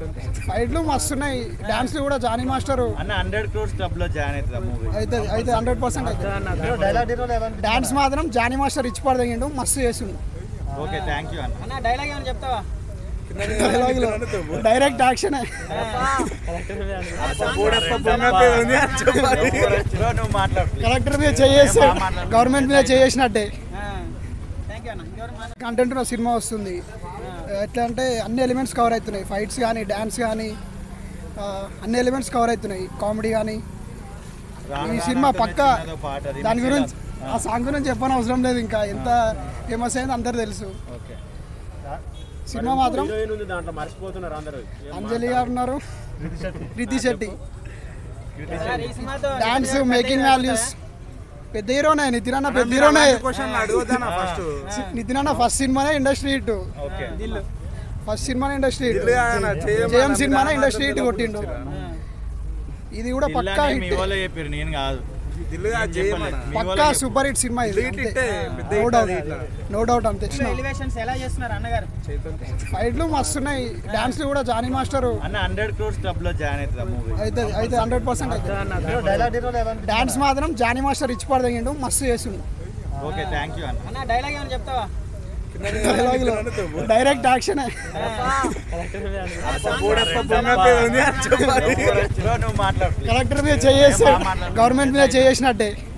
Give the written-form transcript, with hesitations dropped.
ఫైట్లు మస్తున్నాయి, డాన్స్లు కూడా జానీ మాస్టర్ అన్న 100 crores క్లబ్ లో జాయిన్ అవుతుంది మూవీ అయితే 100% అయితే డాన్స్ మాత్రం జానీ మాస్టర్ ఇచ్చి పడదగిండు, మస్తు చేసిండు. ఓకే థ్యాంక్ యూ అన్న. డైలాగ్ ఏమైనా చెప్తావా? డైరెక్ట్ యాక్షన్ కలెక్టర్ మీద చేసి గవర్నమెంట్ మీద చేసినట్టే. కంటెంట్ ఉన్న సినిమా వస్తుంది. ఎట్లా అంటే అన్ని ఎలిమెంట్స్ కవర్ అవుతున్నాయి, ఫైట్స్ కానీ డ్యాన్స్ కానీ అన్ని ఎలిమెంట్స్ కవర్ అవుతున్నాయి, కామెడీ కానీ. ఈ సినిమా పక్కా దాని గురించి ఆ సాంగ్ గురించి చెప్పని అవసరం లేదు, ఇంకా ఎంత ఫేమస్ అయింది అందరు తెలుసు. సినిమా మాత్రం అంజలి గారు ఉన్నారు, krithi Shetty, dance making values. పెద్ద హీరోనే నితిన్ అన్న, పెద్ద హీరోనే. నితిన్ అన్న ఫస్ట్ సినిమానే ఇండస్ట్రీ హిట్, ఫస్ట్ సినిమానే ఇండస్ట్రీ హిట్, జయం సినిమానే ఇండస్ట్రీ హిట్ కొట్టిండు. ఇది కూడా పక్కా హిట్, పక్కా సూపర్ హిట్ సినిమా ఇది, నో డౌట్ అంతే. ఫైట్లు మస్తున్నాయి, డాన్స్లు కూడా జానీ మాస్టర్ అన్న 100 crores క్లబ్ లో జాయిన్ అవుతుంది మూవీ అయితే 100% అయితే డాన్స్ మాత్రం జానీ మాస్టర్ ఇచ్చి పడదగిండు, మస్తు చేసిండు. ఓకే థ్యాంక్ యూ అన్న. డైలాగ్ ఏమైనా చెప్తావా? డైరెక్ట్ యాక్షన్ కలెక్టర్ మీద చేసి గవర్నమెంట్ మీద చేసినట్టే.